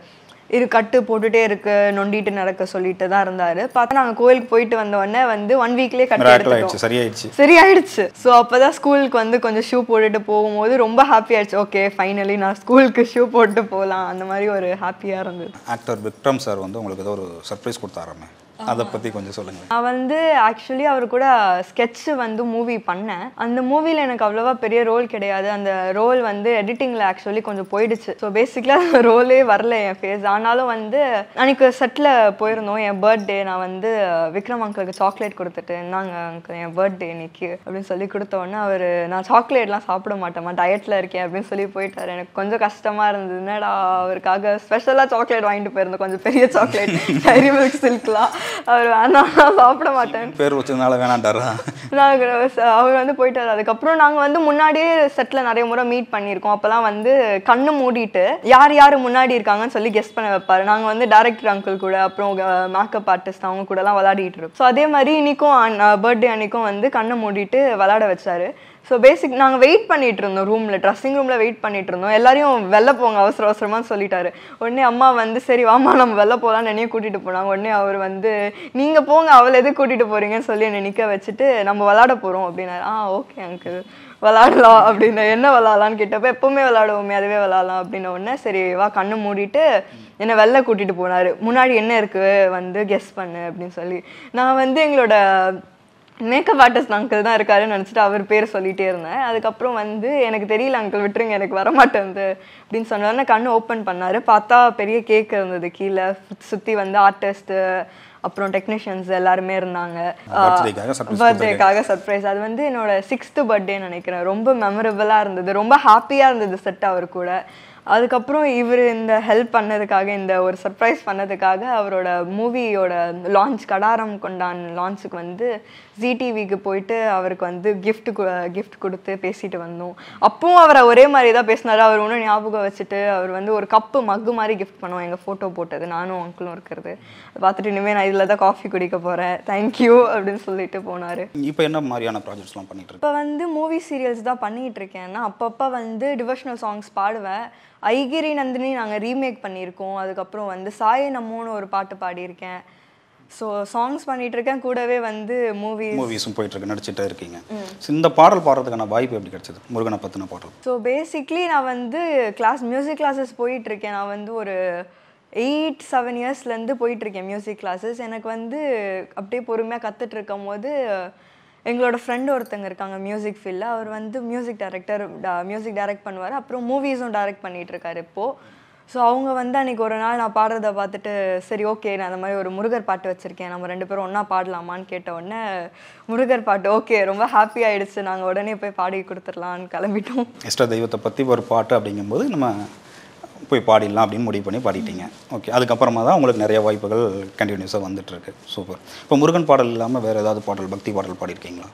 இரு கட்டு போட்டுகிட்டே இருக்கு நொண்டிட்டு நடக்க சொல்லிட்டு தான் இருந்தார். பார்த்தா நாங்கள் கோயிலுக்கு போயிட்டு வந்த உடனே வந்து ஒன் வீக்லேயே கட்டு எடுத்துட்டோம். சரியாயிடுச்சு சரியாயிடுச்சு ஸோ அப்போ தான் ஸ்கூலுக்கு வந்து கொஞ்சம் ஷூ போட்டுட்டு போகும்போது ரொம்ப ஹாப்பி ஆயிடுச்சு. ஓகே ஃபைனலி நான் ஸ்கூலுக்கு ஷூ போட்டு போகலாம், அந்த மாதிரி ஒரு ஹாப்பியாக இருந்தது. ஆக்டர் விக்ரம் சார் வந்து உங்களுக்கு ஏதோ ஒரு சர்ப்ரைஸ் கொடுத்தாராமே, அதை பற்றி கொஞ்சம் சொல்லுங்கள். நான் வந்து ஆக்சுவலி அவர் கூட ஸ்கெட்சு வந்து மூவி பண்ணேன். அந்த மூவியில் எனக்கு அவ்வளோவா பெரிய ரோல் கிடையாது. அந்த ரோல் வந்து எடிட்டிங்கில் ஆக்சுவலி கொஞ்சம் போயிடுச்சு. ஸோ பேசிக்கலாக அந்த ரோலே வரல என் ஃபேஸ். ஆனாலும் வந்து அன்றைக்கி செட்டில் போயிருந்தோம். என் பர்த்டே நான் வந்து விக்ரம் அங்கிளுக்கு சாக்லேட் கொடுத்துட்டு, நாங்கள் அங்கிள் என் பர்த்டே இன்னைக்கு அப்படின்னு சொல்லி கொடுத்தோன்னே அவர் நான் சாக்லேட்லாம் சாப்பிட மாட்டேன், டயட்டில் இருக்கேன் அப்படின்னு சொல்லி போயிட்டார். எனக்கு கொஞ்சம் கஷ்டமாக இருந்தது. என்னடா அவருக்காக ஸ்பெஷலாக சாக்லேட் வாங்கிட்டு போயிருந்தோம், கொஞ்சம் பெரிய சாக்லேட், டைரி மில்க் சில்க்லாம். அவர் வேணாம் சாப்பிட மாட்டேன் பேர் வச்சதுனால வேணாண்டாரா நாங்கள் அவர் வந்து போயிட்டார். அதுக்கப்புறம் நாங்கள் வந்து முன்னாடியே செட்டில் நிறைய முறை மீட் பண்ணியிருக்கோம். அப்போல்லாம் வந்து கண்ணு மூடிட்டு யார் யார் முன்னாடி இருக்காங்கன்னு சொல்லி கெஸ் பண்ண வைப்பார். நாங்கள் வந்து டைரக்டர் அங்கிள் கூட அப்புறம் மேக்கப் ஆர்டிஸ்ட் அவங்க கூடலாம் விளையாடிட்டு இருக்கோம். ஸோ அதே மாதிரி இன்னைக்கும் பர்த்டே அன்னைக்கும் வந்து கண்ணை மூடிட்டு விளையாட வச்சாரு. ஸோ பேசிக் நாங்கள் வெயிட் பண்ணிட்டு இருந்தோம் ரூமில், ட்ரெஸ்ஸிங் ரூமில் வெயிட் பண்ணிட்டு இருந்தோம். எல்லாரையும் வெளில போங்க அவசர அவசரமாக சொல்லிட்டாரு. உடனே அம்மா வந்து சரி வாமா நம்ம வெளில போகலான்னு என்னையும் கூட்டிகிட்டு போனாங்க. உடனே அவர் வந்து நீங்கள் போங்க அவளை எது கூட்டிகிட்டு போகிறீங்கன்னு சொல்லி என்னை நிற்க வச்சுட்டு நம்ம விளாட போகிறோம் அப்படின்னாரு. ஆ ஓகே அங்கிள் விளாடலாம் அப்படின்னு. என்ன விளாட்லான்னு கேட்டப்போ எப்போவுமே விளாடுவோமே அதுவே விளாட்லாம் அப்படின்ன உடனே சரி வா கண்ணு மூடிட்டு என்னை வெளில கூட்டிகிட்டு போனார். முன்னாடி என்ன இருக்குது வந்து கெஸ் பண்ணு அப்படின்னு சொல்லி. நான் வந்து எங்களோட மேக்கப் ஆர்டிஸ்ட் அங்கிள் தான் இருக்காருன்னு நினச்சிட்டு அவர் பேர் சொல்லிகிட்டே இருந்தேன். அதுக்கப்புறம் வந்து எனக்கு தெரியல அங்கிள் விட்டுருங்க எனக்கு வரமாட்டேங்குது அப்படின்னு சொன்னோடனே கண்ணு ஓப்பன் பண்ணார். பார்த்தா பெரிய கேக் இருந்தது கீழே, சுற்றி வந்து ஆர்டிஸ்ட்டு அப்புறம் டெக்னீஷியன்ஸ் எல்லாருமே இருந்தாங்க. பர்த்டேக்காக சர்ப்ரைஸ். அது வந்து என்னோட சிக்ஸ்த்து பர்த்டேன்னு நினைக்கிறேன். ரொம்ப மெமரபிளாக இருந்தது, ரொம்ப ஹாப்பியாக இருந்தது செட் அவர் கூட. அதுக்கப்புறம் இவர் இந்த ஹெல்ப் பண்ணதுக்காக, இந்த ஒரு சர்ப்ரைஸ் பண்ணதுக்காக அவரோட மூவியோட லான்ச் கடாரம் கொண்டான் லான்ச்சுக்கு வந்து ஜி டிவிக்கு போயிட்டு அவருக்கு வந்து கிஃப்ட் கிஃப்ட் கொடுத்து பேசிட்டு வந்தோம். அப்பவும் அவரை ஒரே மாதிரி தான் பேசினார். அவர் ஒன்றும் ஞாபகம் வச்சுட்டு அவர் வந்து ஒரு கப்பு மக்கு மாதிரி கிஃப்ட் பண்ணுவோம், எங்கள் ஃபோட்டோ போட்டது நானும் அங்கிளும் இருக்கிறது. பார்த்துட்டு இனிமேல் நான் இதில் தான் காஃபி குடிக்க போகிறேன் தேங்க்யூ அப்படின்னு சொல்லிட்டு போனார். இப்போ என்ன மாதிரியான ப்ராஜெக்ட்ஸ்லாம் பண்ணிட்டு இருக்கேன்? இப்போ வந்து மூவி சீரியல்ஸ் தான் பண்ணிகிட்டு இருக்கேன்னா அப்பப்போ வந்து டிவோஷனல் சாங்ஸ் பாடுவேன். ஐகிரி நந்தினி நாங்கள் ரீமேக் பண்ணியிருக்கோம். அதுக்கப்புறம் வந்து சாய் நம்மோன்னு ஒரு பாட்டு பாடியிருக்கேன். ஸோ சாங்ஸ் பண்ணிட்டு இருக்கேன், கூடவே வந்து மூவி மூவிஸும் போயிட்டு இருக்கு, நடிச்சுட்டே இருக்கீங்க. இந்த பாடல் பாடுறதுக்கான வாய்ப்பு எப்படி கிடைச்சது, முருகனை பற்றின பாடல்? ஸோ பேசிக்லி நான் வந்து கிளாஸ் மியூசிக் கிளாஸஸ் போயிட்டுருக்கேன். நான் வந்து ஒரு எயிட் செவன் இயர்ஸ்லேருந்து போயிட்டுருக்கேன் மியூசிக் கிளாஸஸ். எனக்கு வந்து அப்படியே பொறுமையாக கற்றுட்டு இருக்கும் போது எங்களோட ஃப்ரெண்டு ஒருத்தங்க இருக்காங்க மியூசிக் ஃபீல்டில். அவர் வந்து மியூசிக் டைரக்டர், மியூசிக் டைரக்ட் பண்ணுவார், அப்புறம் மூவிஸும் டைரக்ட் பண்ணிகிட்ருக்காரு இப்போது. ஸோ அவங்க வந்து அன்றைக்கி ஒரு நாள் நான் பாடுறதை பார்த்துட்டு சரி ஓகே நான் அந்த மாதிரி ஒரு முருகர் பாட்டு வச்சுருக்கேன், நம்ம ரெண்டு பேரும் ஒன்றா பாடலாமான்னு கேட்ட உடனே முருகர் பாட்டு ஓகே ரொம்ப ஹாப்பி ஆகிடுச்சு, நாங்கள் உடனே போய் பாடி கொடுத்துடலான்னு கிளம்பிட்டோம். இஷ்ட தெய்வத்தை பற்றி ஒரு பாட்டு அப்படிங்கும்போது நம்ம போய் பாடிடலாம் அப்படின்னு முடிவு பண்ணி பாடிட்டீங்க. ஓகே, அதுக்கப்புறமா தான் உங்களுக்கு நிறைய வாய்ப்புகள் கண்டினியூஸாக வந்துட்டுருக்கு. சூப்பர். இப்போ முருகன் பாடல் இல்லாமல் வேறு ஏதாவது பாடல், பக்தி பாடல் பாடியிருக்கீங்களா?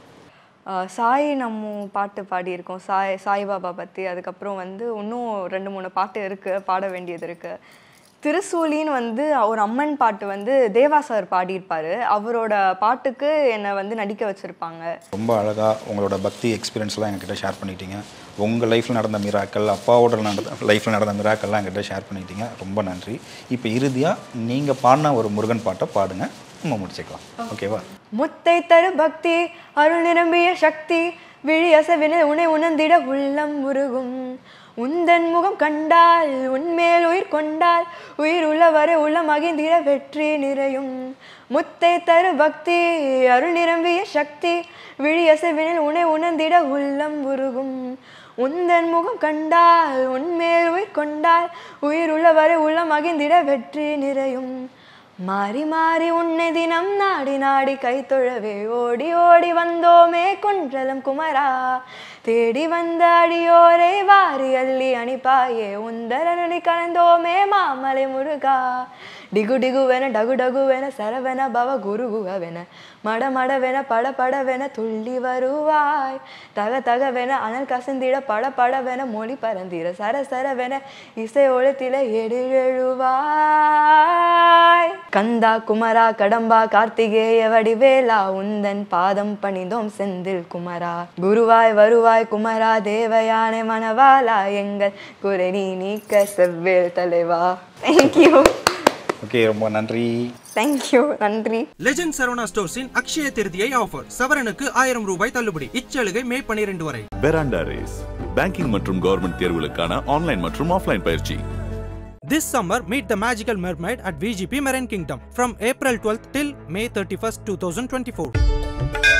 சாய் நம்ம பாட்டு பாடியிருக்கோம், சாய் சாய்பாபா பற்றி. அதுக்கப்புறம் வந்து இன்னும் ரெண்டு மூணு பாட்டு இருக்குது பாட வேண்டியது இருக்குது. திருசூலின்னு வந்து ஒரு அம்மன் பாட்டு வந்து தேவா சார் பாடியிருப்பார். அவரோட பாட்டுக்கு என்னை வந்து நடிக்க வச்சுருப்பாங்க. ரொம்ப அழகாக உங்களோட பக்தி எக்ஸ்பீரியன்ஸ்லாம் என்கிட்ட ஷேர் பண்ணிட்டீங்க. உங்கள் லைஃப்பில் நடந்த மிராக்கள், அப்பாவோட நடந்த லைஃப்பில் நடந்த மிராக்கள்லாம் என்கிட்ட ஷேர் பண்ணிட்டீங்க. ரொம்ப நன்றி. இப்போ இறுதியாக நீங்கள் பாடின ஒரு முருகன் பாட்டை பாடுங்க, நம்ம முடிச்சுக்கலாம். ஓகேவா? முத்தை தரு பக்தி அருள் நிரம்பிய சக்தி விழி அசவின உனை உணர்ந்திட உள்ளம் முருகும். உந்தன் முகம் கண்டால் உன்மேல் உயிர் கொண்டால் உயிர் உள்ளவரை உள்ள மகிழ்ந்திட வெற்றி நிறையும். முத்தை தரு பக்தி அருள் நிரம்பிய சக்தி விழி அசவினில் உனை உணர்ந்திட உள்ளம் உருகும். உந்தன் முகம் கண்டால் உன்மேல் உயிர் கொண்டால் உயிர் உள்ளவரை உள்ள மகிழ்ந்திட வெற்றி நிறையும். மாறி மாறி உன்னை தினம் நாடி நாடி கை தொழவே ஓடி ஓடி வந்தோமே குன்றலம் குமரா. தேடி வந்த அடியோரை வாரி அள்ளி அணிப்பாயே உந்தரனி கலந்தோமே மாமலை முருகா. டிகு டிகுவென டகு டகுவென சரவென பவ குருகுகவென மட மடவென பட படவென துள்ளி வருவாய். தக தகவென அனல் கசந்திட பட படவென மொழி பரந்திட சர சரவென இசை ஒழுத்தில எடிழெழுவாய். கந்தா குமரா கடம்பா கார்த்திகேய வடிவேலா உந்தன் பாதம் பணிந்தோம் செந்தில் குமரா. குருவாய் வருவாய் குமரா தேவயானை மணவாலா எங்கள் குறை நீ நீக்க செவ்வேல் தலைவா. தேங்க்யூ. ஓகே, ரொம்ப நன்றி. தேங்க்யூ, நன்றி. லெஜெண்ட் சரவணா ஸ்டோர்ஸின் அக்ஷய திருதியை ஆஃபர். சவரனுக்கு ஆயிரம் ரூபாய் தள்ளுபடி. இச்சலுகை மே பனிரெண்டு வரை. பெராண்டா ரேஸ் பேங்கிங் மற்றும் கவர்மெண்ட் தேர்வுகளுக்கான ஆன்லைன் மற்றும் ஆஃப்லைன் பயிற்சி. This summer, meet the magical mermaid at V G P Marine Kingdom from April twelfth till May thirty-first, two thousand twenty-four.